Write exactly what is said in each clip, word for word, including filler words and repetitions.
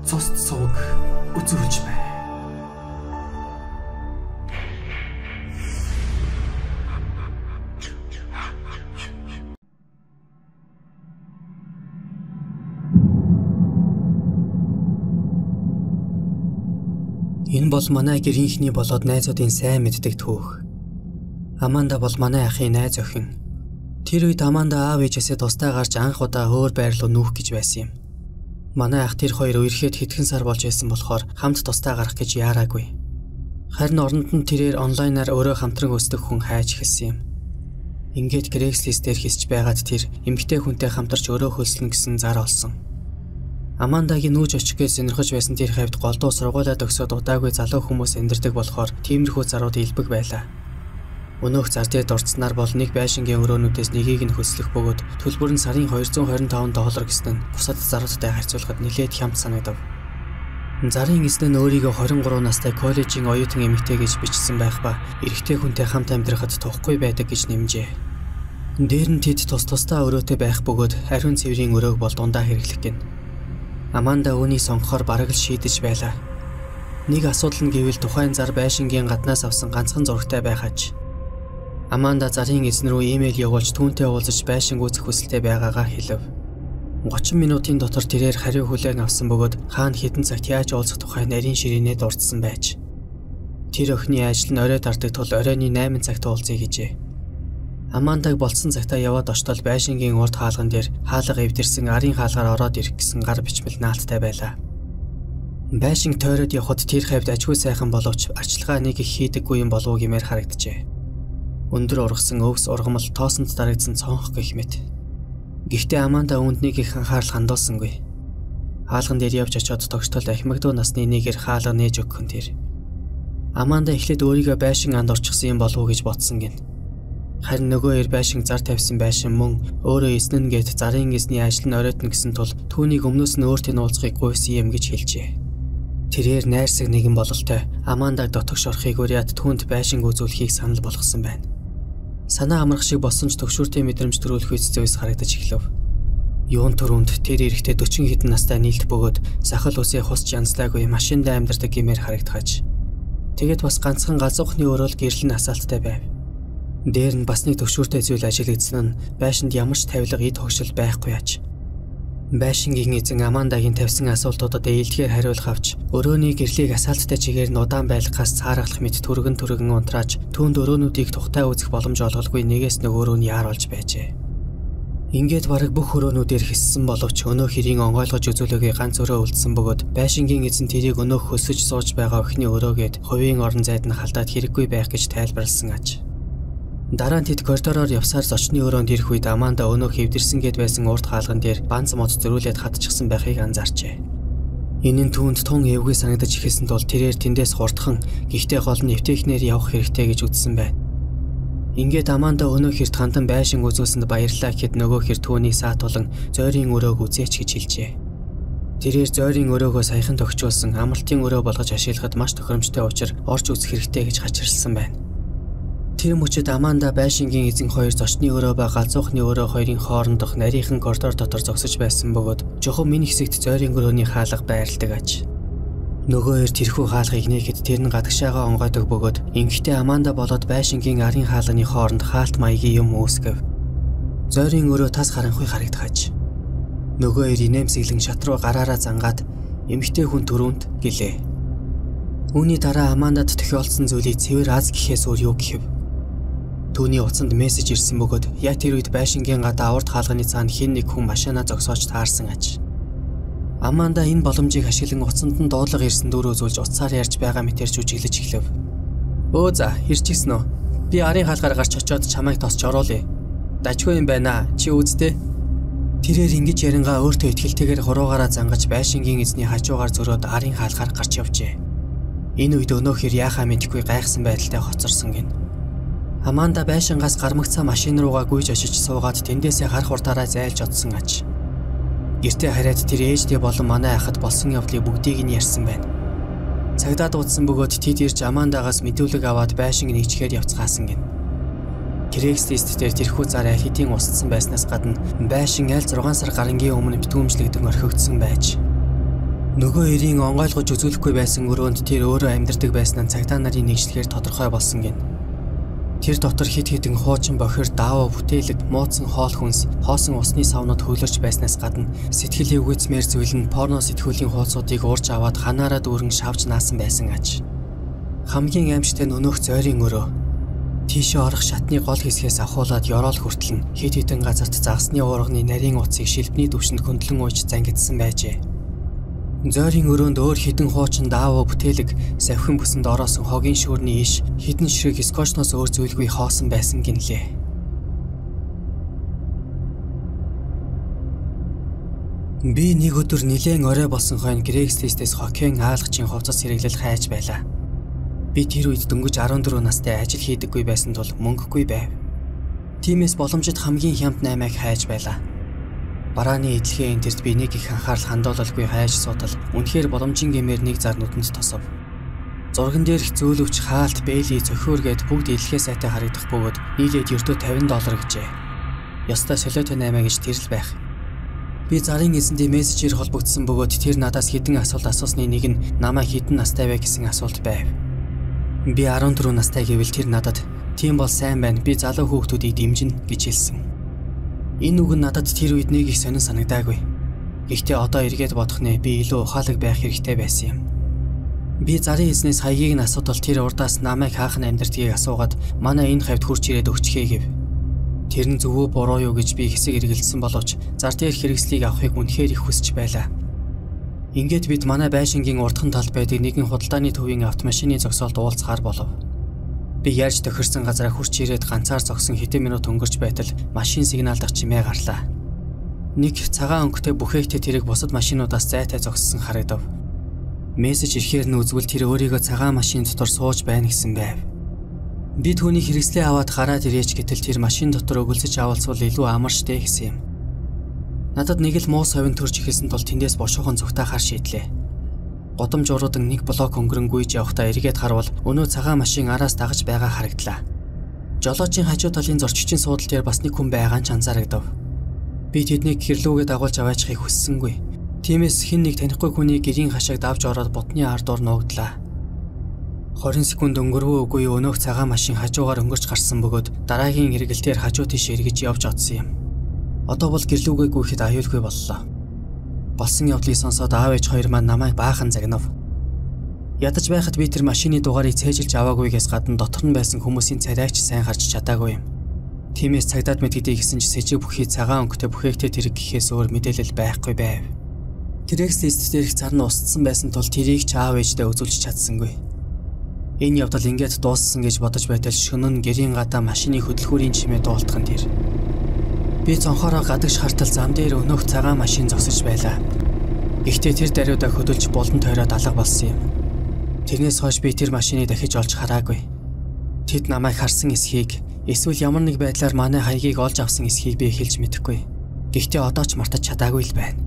цусд сувг үзүүлж бай. Энэ бол манай гэрийнхний болоод найзуудын сайн мэддэг түүх. Аманда бол манай ахын найз охин. Тэр үед Аманда аав ээжээсээ тустай гарч анх удаа өөр байр руу нүүх гэж байсан юм. Манай ах тэр хоёр үерхэд хэдхэн сар болж байсан болохоор хамт тустай гарах гэж яараагүй. Харин оронд нь тэрээр онлайнаар өөрөө хамтран өсдөх хүн хайж эхэлсэн юм. Ингээд Craigslist дээр хисч байгаад тэр эмэгтэй хүнтэй хамтарч өөрөө хөлснө гэсэн зар олсон. Амандагийн нүүж очихгүйс сонирхож байсан тэр хавьд голдуу сургуулаа төгсөөд удаагүй залуу хүмүүс амьдардаг болохоор тиймэрхүү зарууд илбэг байлаа. Өнөөх зар дээр дурдсанаар бол нэг байшингийн өрөөнүүдээс нэгийг нь хөслөх бөгөөд төлбөр нь сарын хоёр зуун хорин таван доллар гэсэн нь бусад заруудтай харьцуулахад нэлээд хямд санагдав. Зарын эзэн нь өөрийгөө хорин гурван настай коллежийн оюутан эмэгтэй гэж бичсэн байх ба эрэгтэй хүнтэй хамт амьдрахад тухгүй байдаг гэж нэмжээ. Дээр нь тэд тус тусдаа өрөөтэй байх бөгөөд ариун цэврийн өрөөг бол дундаа хэрэглэх гин. Аманда үүнийг сонгохоор бараг л шийдэж байлаа. Нэг асуудал нь гэвэл тухайн зар байшингийн гаднаас авсан ганцхан зурагтай байхаж. Аманда зарын эзэн рүү имэйл явуулж түүнтэй уулзаж байшин гүйцэх хүсэлтэй байгаагаа хэлв. гучин минутын дотор тэрээр хариу хүлээн авсан бөгөөд хаана хэдэн цагт яаж уулзах тухай нарийн ширээнээ дурдсан байж. Тэр охины ажил нь орой тардаг тул оройны найман цагт уулзъя гэжээ. Амандаг болцсон цагтаа яваад очтол байшингийн урд хаалган дээр хаалга эвдэрсэн арын хаалгаар ороод ирэх гэсэн гар бичмэл наалттай байлаа. Байшинг тойроод явхад тэр хавьд ажгүй сайхан боловч арчилгаа нэг их хийдэггүй юм болов уу гэмээр харагджээ. Өндөр ургасан өвс ургамал тоосонд дарагдсан цонх гэх мэт. Гэхдээ Аманда үүнд нэг их анхаарал хандуулсангүй. Хаалган дээр явж очиод тогттол ахмагдуу насны нэгээр хаалга нээж өгөх тэр. Аманда эхлээд өөрийгөө байшин анд орчихсан юм болов уу гэж бодсон гин. Харин нөгөө эр байшин зар тавьсан байшин мөн өөрөө эзнэн гэд зарын эзний ажил нь оройтно гэсэн тул түүнийг өмнөөс нь өөртөө уулзахыг гуйсан юм гэж хэлжээ. Тэрээр найрсаг нэгэн бололтой Амандаг дотогш орохыг уриад түүнд байшин үзүүлэхийг санал болгосон байна. Санаа амрах шиг болсон ч төгшүүртэй мэдрэмж төрүүлэх үс зүйс харагдаж эхлэв. Юун түрүүнд тэр эрэхтэй дөрвөн хэдэн настай нийлт бөгөөд сахал үсээ хусч янзлаагүй машиндаа амьдардаг гэмээр харагдахаж. Тэгэд бас ганцхан газуухны өрөөл гэрэл нь асаалттай байв. Дээр нь бас нэг төвшүүртэй зүйл ажиглагдсан нь байшинд ямар ч тавилга эд хогшил байхгүй аж. Байшингийн эзэн Амандагийн тавьсан асуултуудад ээлжээр хариулах авч өрөөний гэрлийг асаалттай чигээр нь удаан байлгахаас цааргалах мэт түргэн түргэн унтрааж түүнд өрөөнүүдийг тухтай үзэх боломж олголгүй нэгээс нөгөөрөө нь яаруулж байжээ. Ингээд бараг бүх өрөөнүүдээр хиссэн боловч өнөө хэрийн онгойлгож үзүүлэгээ ганц өрөө үлдсэн бөгөөд байшингийн эзэн тэрийг өнөөх хөсөж сууж байгаа охины өрөөгээд хувийн орон зайд нь халдаад хэрэггүй байх гэж тайлбарласан аж. Дараа нь тэд коридороор явсаар зочны өрөөнд ирэх үед Аманда өнөө хэвдэрсэн гээд байсан урд хаалган дээр банц мод зөрүүлээд хатчихсан байхыг анзаарчээ. Энэ нь түүнд тун эвгүй санагдаж ихсэн тул тэрээр тэндээс хурдхан гихтэй гол нь эвтэхнэр явах хэрэгтэй гэж үзсэн байна. Ингээд Аманда өнөө хэрт хандан байшин үзүүлсэнд баярлалаа гэхэд нөгөө хэр түүнийг саатуулан зойрын өрөөг үзээч гэж хэлжээ. Тэрээр зойрын өрөөгөө саяхан төгчүүлсэн амралтын өрөө болгож ашиглахад маш тохиромжтой учраа орж үзэх хэрэгтэй гэж хачирсан байна. Тэр мөчөд Аманда байшингийн эзэн хоёр зочны өрөө ба галзуухны өрөө хоёрын хоорондох нарийнхан коридор дотор зогсож байсан бөгөөд жохом минь хэсэгт зойрын өрөөний хаалга байрладаг аж. Нөгөө хоёр тэрхүү хаалгыг нээхэд тэр нь гадагшаага онгойдог бөгөөд эмэгтэй Аманда болоод байшингийн арын хаалганы хооронд хаалт маягийн юм үүсгэв. Зойрын өрөө тас харанхуй харагдахаж. Нөгөө хоёр инээмсэглэн шат руу гараараа зангаад эмэгтэй хүн түрүүнд гэлээ. Үүний дараа Амандад тохиолдсон зүйлийг цэвэр аз гэхээс өөр юу гэв. Түүний утсанд мессеж ирсэн бөгөөд яг тэр үед байшингийн гадаа урд хаалганы цаана хэн нэг хүн машинаа зогсоож таарсан аж. Аманда энэ боломжийг ашиглан утсанд нь дуудлага ирсэн дүр үзүүлж утсаар ярьж байгаа мэтэрч үжиглэж эхлэв. Өө за, ирчихсэн үү? Би арын хаалгаар гарч очиод чамайг тосч оруулъя. Дажгүй юм байна. Чи үздэй. Тэрээр ингэж ярингаа өөртөө итгэлтэйгээр хуруугаараа зангаж байшингийн эзний хажуугаар зөрөөд арын хаалгаар гарч явжээ. Энэ үед өнөө хэр яахаа мэдэхгүй гайхсан байдалтай хоцорсон гин. Аманда байшингаас гармагцаа машин руугаа гүйж очиж суугаад тэндээсээ харах хурдаараа зайлж одсон аж. Гэртээ хараад тэр ээжтэй болон манай ахад болсон явдлыг бүгдийг нь ярьсан байна. Цагдаа дуудсан бөгөөд тэд ирж Амандагаас мэдүүлэг аваад байшинг нэгчгээр явцгаасан гин. Craigslist дээр тэрхүү зар аль хэдийн устсан байснаас гадна байшин аль зургаан сар гарангийн өмнө битүүмжлэгдэн орхигдсон байж. Нөгөө эрийн онгойлгож үзүүлэхгүй байсан өрөөнд тэр өөрөө амьдардаг байсан нь цагдаа нарын нэгжлэгээр тодорхой болсон гин. Тэр дотор хит хитэн хуучин бохир, дааваа бүтээлэг, мууцсан хоол хүнс, хоосон усны савнууд хөөлөж байснаас гадна сэтгэл өвгөцмээр зүйл нь порно сэтгүүлийн хуудсуудыг уурж аваад ханаараа дүүрэн шавж наасан байсан аж. Хамгийн аимшигтай нь өнөөх зойрын өрөө. Тийшээ орох шатны гол хэсгээс ахуулаад ёроол хүртэл нь хит хитэн газарт загасны уурганы нарийн утсыг шилбний түвшинд хөндлөн ууж зангидсан байжээ. Зойрын өрөөнд өөр хідэн хуучин дааваа бүтээлэг, савхин бүсэнд ороосон хогийн шүүрний иш, хідэн ширэг скотчноос өөр зүйлгүй хоосон байсан гинлээ. Би нэг өдөр нилээн орой болсон хойно Craigslist-ээс хоккейн хаалгачийн хувцас хэрэглэл хайж байлаа. Би тэр үед дөнгөж арван дөрөв настай ажил хийдэггүй байсан тул мөнгөгүй байв. Тиймээс боломжит хамгийн хямд наймааг хайж байлаа. Барааны эдлэгийн энтерт би нэг их анхаарал хандуулалгүй хайж суудал үнэхээр боломжийн гэмээр нэг зар нүдэнд тосов. Зурган дээрх зөөлөвч хаалт бэйли цөхөөр гээд бүгд эдлэгээ сайтай харагдах бөгөөд нийлээд ердөө тавин доллар гэжээ. Ёстой солиотой наймаа гэж тэрл байх. Би зарын эзэндээ мессежээр холбогдсон бөгөөд тэр надаас хэдэн асуулт асуусны нэг нь намайг хэдэн настай вэ гэсэн асуулт байв. Би арван дөрөв настай гэвэл тэр надад "Тийм бол сайн байна. Би залуу хүүхдүүдийг дэмжинэ" гэж хэлсэн. Энэ үг нь надад тэр үед нэг их сонин санагдаагүй. Гэхдээ одоо эргээд бодох нэ би илүү ухаалаг байх хэрэгтэй байсан юм. Би зарын эзнээс хаягийг нь асуудал тэр урдаас намайг хаахын амьдртгийг асуугаад манай энэ хавьд хурч ирээд өгчхээ гэв. Тэр нь зөвөө буруу юу гэж би хэсэг эргэлдсэн боловч зар дээр хэрэгслийг авахыг үнэхээр их хүсэж байлаа. Ингээд бид манай байшингийн урдхан талд байдаг нэгэн худалдааны төвийн автомашины зогсоолд уулзахаар болов. Би яаж тохирсон газараа хурч ирээд ганцаар зогсон хэдэн минут өнгөрч байтал машин сигналдах чимээ гарлаа. Нэг цагаан өнгөтэй бүхээгтэй тэрэг бусад машинуудаас зайтай зогссон харагдав. Мессеж ирэхээр нь үзвэл тэр өөрийгөө цагаан машин дотор сууж байна гэсэн байв. Би түүний хэрэгслээ аваад гараад ирээч гэтэл тэр машин дотор өгөлсөж авалцвал илүү амар штэ гэсэн юм. Надад нэг л муу совин төрж ихэсэн тул тэндээс бошоохон зүгтаахаар шийдлээ. Годомж уруудан нэг блок өнгөрөнгүйж явахдаа эргээд харвал өнөө цагаан машин араас дагаж байгаа харагдлаа. Жолоочийн хажуу талын зорчигчийн суудал дээр бас нэг хүн байгаа нь анзаарагдав. Би тэднийг гэрлүүгээ дагуулж аваачихыг хүссэнгүй. Тиймээс хэн нэг танихгүй хүний гэрийн хашааг давж ороод бутны ардуур нуугдлаа. двадцать секунд өнгөрвөө үгүй өнөөх цагаан машин хажуугаар өнгөрч гарсан бөгөөд дараагийн эргэлтээр хажуу тийш эргэж явж оцсон юм. Одоо бол гэрлүүгээ гүйхэд аюулгүй боллоо. Болсон явдлыг сонсоод аав ээж хоёр маань намайг баахан загнав. Ядаж байхад би тэр машины дугаарыг цээжилж аваагүйгээс гадна дотор нь байсан хүмүүсийн царайч сайн харж чадаагүй юм. Тиймээс цагдаад мэдгэдэг гэсэн ч сэжиг бүхий цагаан өнгөтэй бүхээгтэй тэрэг гэхээс өөр мэдээлэл байхгүй байв. Craigslist дээрх цар нь устсан байсан тул тэрийг ч аав ээждээ үзүүлж чадсангүй. Энэ явдал ингээд дууссан гэж бодож байтал шөнө нь гэрийн гадаа машины хөдөлгүүрийн чимээ дуултхан тэр. Би цонхороо гадагш хартал зам дээр өнөөх цагаан машин зогсож байлаа. Гэхдээ тэр даруйдаа хөдөлж болон тойроод алга болсон юм. Тэрнээс хойш би тэр машиныг дахиж олж хараагүй. Тэд намайг харсан эсхийг, эсвэл ямар нэг байдлаар манай хаягийг олж авсан эсхийг би хэлж мэдэхгүй. Гэхдээ одоо ч мартаж чадаагүй л байна.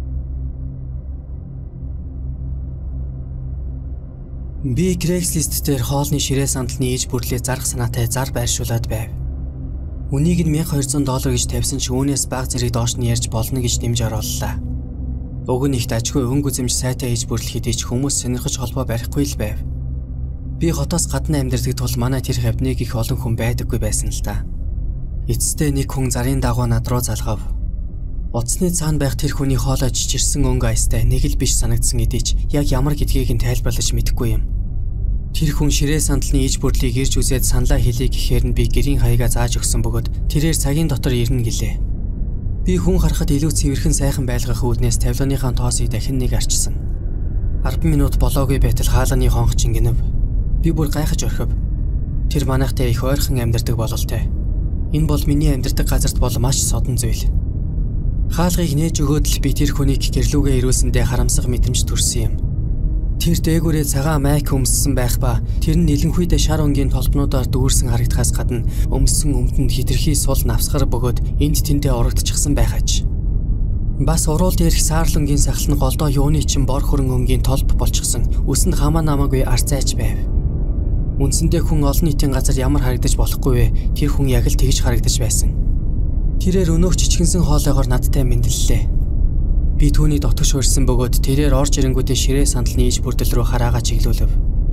Би Craigslist дээр хоолны ширээ сандалны ээж бүрлээ зарах санаатай зар байршуулад байв. Үнийг нь мянга хоёр зуун доллар гэж тавьсан ч үүнээс бага зэрэг доош нь ярьж болно гэж нэмж орууллаа. Уг нь ихт ажгүй өнгө үзэмж сайтай ээж бүрлэхэд ич хүмүүс сонирхож холбоо барихгүй л байв. Би хотоос гадна амьдардаг тул манай тэр хавьд нэг их олон хүн байдаггүй байсан л та. Эцэстээ нэг хүн зарын дагуу над руу залгав. Утасны цаана байх тэр хүний хоолой жижирсэн өнгө аястай нэг л биш санагдсан хэдий ч яг ямар гэдгийг нь тайлбарлаж мэдэхгүй юм. Тэр хүн ширээ сандалны ээж бүрлийг ирж үзээд саналаа хэлье гэхээр нь би гэрийн хаягаа зааж өгсөн бөгөөд тэрээр цагийн дотор ирнэ гэлээ. Би хүн харахад илүү цэвэрхэн сайхан байлгах үүднээс тавилооныхаа тоосыг дахин нэг арчсан. арван минут болоогүй байтал хаалганы хонхчин гинэв. Би бүр гайхаж орхив. Тэр манайхтай их ойрхон амьдардаг бололтой. Энэ бол миний амьдардаг газарт бол маш содон зүйл. Хаалгыг нээж өгөөд л би тэр хүнийг гэрлүүгээ ирүүлсэндээ харамсах мэдрэмж төрсөн юм. Тэр дээгүүрээ цагаан майк өмссөн байх ба тэр нь нэлэнхүйдээ шар өнгийн толбнуудаар дүүрсэн харагдахаас гадна өмссөн өмдөнд хитрхи сул навсгар бөгөөд энд тэндээ урагдчихсан байх аж. Бас уруул дээрх саарлангийн сахал нь голдоо юуны чин бор хөрөн өнгийн толб болчихсон өсөнд хамаа намаагүй арцайч байв. Үндсэндээ хүн олон нийтийн газар ямар харагдаж болохгүй вэ? Тэр хүн яг л тэгж харагдаж байсан. Тэрээр өнөөх чичгэнсэн хоолойгоор надтай мэндэллээ. Би түүний дотогш урьсан бөгөөд тэрээр орж ирэнгүүтээ ширээ сандал нээж бүрдэл рүү хараагаа чиглүүлв.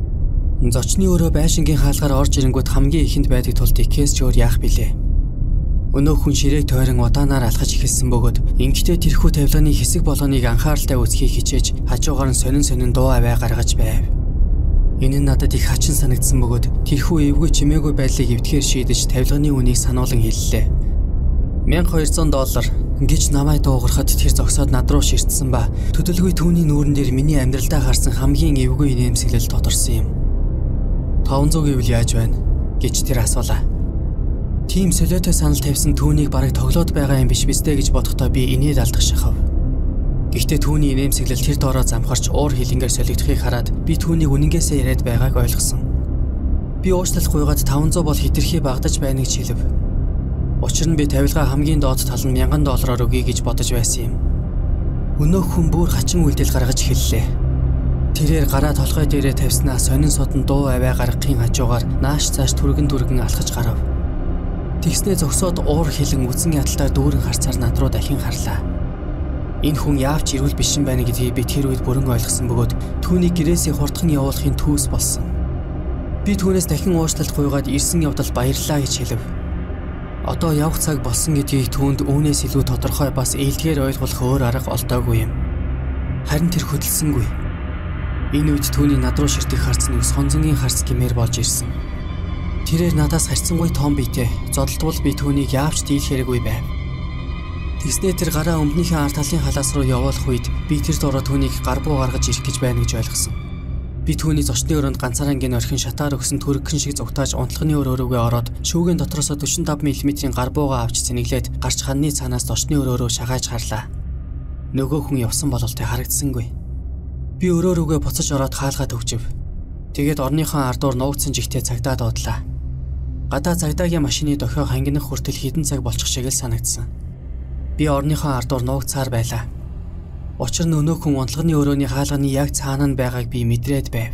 Зочны өрөө байшингийн хаалгаар орж ирэнгүүт хамгийн ихэнд байдаг тул Дикээс ч өөр яах билээ. Өнөө хүн ширээг тойрон удаанаар алхаж эхэлсэн бөгөөд ингэхдээ тэрхүү тавилганы хэсэг болгоныг анхааралтай үзхийг хичээж хажуугаар нь сонин сонин дуу аваа гаргаж байв. Энэ нь надад их хачин санагдсан бөгөөд тэрхүү эвгүй чимээгүй байдлыг эвтгэхээр шийдэж тавилганы үнийг сануулan хэллээ. мянга хоёр зуун доллар гэж намайг дуугархад тэр зогсоод над руу ширтсэн ба төдөлгүй түүний нүүрэн дээр миний амьдралдаа харсан хамгийн эвгүй инээмсэглэл тодорсон юм. таван зуун гэвэл яаж байна гэж тэр асуулаа. Тийм солиотой санал тавьсан түүнийг бараг тоглоод байгаа юм биш бистэ гэж бодохдоо би инээд алдах шахав. Гэхдээ түүний инээмсэглэл тэр доороо замхарч уур хилэнгээр солигдохыг хараад би түүнийг үнэнгээсээ яриад байгааг ойлгосон. Би уучлалт гуйгаад таван зуун бол хэтэрхий багдаж байна гэж хэлв. Учир нь би тавилгаа хамгийн доод тал нь мянган доллараар өгье гэж бодож байсан юм. Өнөөх хүн бүр хачин үйлдэл гаргаж хэллээ. Тэрээр гараа толгой дээрээ тавьснаа сонин содон дуу аваа гаргахын хажуугаар нааш цааш түргэн түргэн алхаж гарав. Тэгснээ зогсоод уур хилэн үцэн ядалтаар дүүрэн харцаар над руу дахин харлаа. Энэ хүн яавч ирүүл бишин байна гэдгийг би тэр үед бүрэн ойлгосон бөгөөд түүнийг гэрээсээ хурдхан явуулахын түүс болсон. Би түүнээс дахин уучлалт гуйгаад ирсэн явдал баярлалаа гэж хэлв. Одоо явах цаг болсон гэдгийг түүнд үүнээс илүү тодорхой бас ээлдгээр ойлгуулах өөр арга олдоогүй юм. Харин тэр хөдөлсөнгүй. Энэ үед түүний над руу ширтэх харц нэг сонзонгийн харц гэмээр болж ирсэн. Тэрээр надаас харьцангуй том биетэй зодолтвол би түүнийг яавч дийлэхэрэггүй байв. Тэгснээ тэр гараа өмнөхний ард талын халаас руу явуулах үед би тэр дороо түүнийг гарбуу гаргаж ирэх гэж байна гэж ойлгосон. Би түүний зочны өрөөнд ганцаараа гин орхин шатаар өгсөн төрөгхөн шиг зугтааж унтлагын өрөө рүүгээ ороод шүүгийн дотроосоо дөрвөн таван миллиметрийн гарбуугаа авч зэниглээд гарч ханны цаанаас зочны өрөө рүү шагааж харлаа. Нөгөө хүн явсан бололтой харагдсангүй. Би өрөө рүүгээ буцаж ороод хаалгаа төгжив. Тэгээд орныхон ардуур нуугдсан жигтэй цагдаа дуудлаа. Гадаа цагдаагийн машины дохио хангинах хүртэл хэдэн цаг болчих шиг л санагдсан. Би орныхон ардуур нуугцаар байлаа. Учир нь өнөө хүн унтлагын өрөөний хаалганы яг цаана нь байгааг би мэдрээд байв.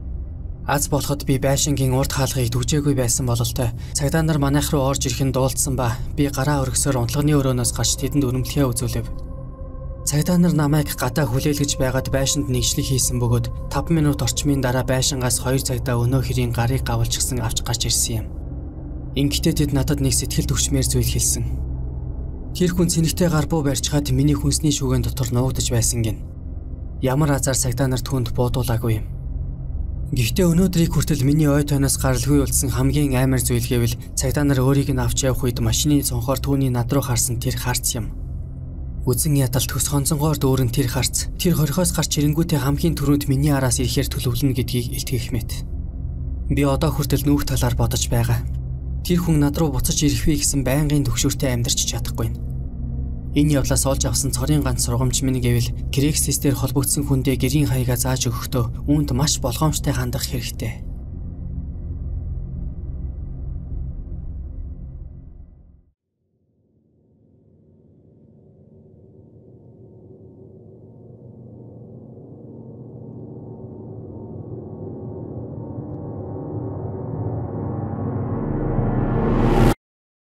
Аз болоход би байшингийн урд хаалгыг түгжээгүй байсан бололтой цагдаа нар манайх руу орж ирэх нь дуулдсан ба би гараа өргөсөөр унтлагын өрөөнөөс гарч тэдэнд өрөмтлөхөө үзүүлэв. Цагдаа нар намайг гадаа хүлээлгэж байгаад байшинд нэгжлэг хийсэн бөгөөд таван минут орчмын дараа байшингаас хоёр цагдаа өнөө хэрийн гарыг гавалжчихсан авч гарч ирсэн юм. Ингэхдээ тэд надад нэг сэтгэл төвчмээр зүйл хэлсэн. Тэр хүн цэнэгтэй гарбуу барьчихад миний хүнсний шүүгэн дотор нуугдаж байсан гин. Ямар азар цагдаа нар түүнд буудуулаагүй юм. Гэхдээ өнөөдрийг хүртэл миний ой тойноос гаралгүй болсон хамгийн амар зүйл гэвэл цагдаа нар өөрийг нь авч явах үед машины цонхоор түүний над руу харсан тэр харц юм. Үзэн ядалт төс хонцонгоор дүүрэн тэр харц тэр хорхоос гарч ирэнгүүтээ хамгийн түрүүнд миний араас ирэхээр төлөвлөнө гэдгийг илтгэх мэт. Би одоо хүртэл нүүх талаар бодож байгаа. Тэр хүн над руу буцаж ирэх вэ гэсэн байнгын төгшөөртэй амьдарч чадахгүй. Энэ явлаас олж авсан цорын ганц сургамж минь гэвэл Craigslist дээр холбогдсон хүндээ гэрийн хаягаа зааж өгөхдөө үүнд маш болгоомжтой хандах хэрэгтэй.